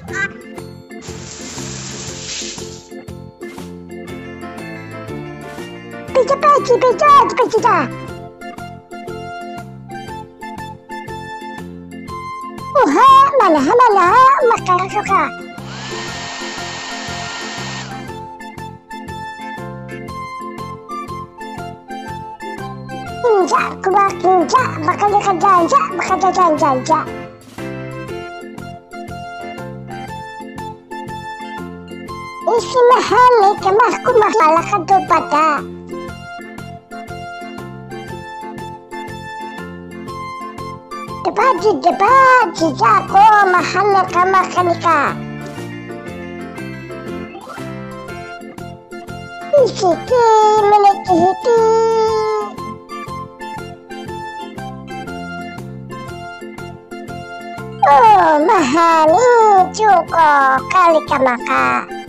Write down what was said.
Pizza, pizza, pizza, pizza. Mana makan suka. Kinja, kuba kinja, bakal janja. Isi mahal kemah kumah malah pada. Debaji jako mahal kemah kanika. Isiki miliki hiti. Oh mahal cukup kali kamaka.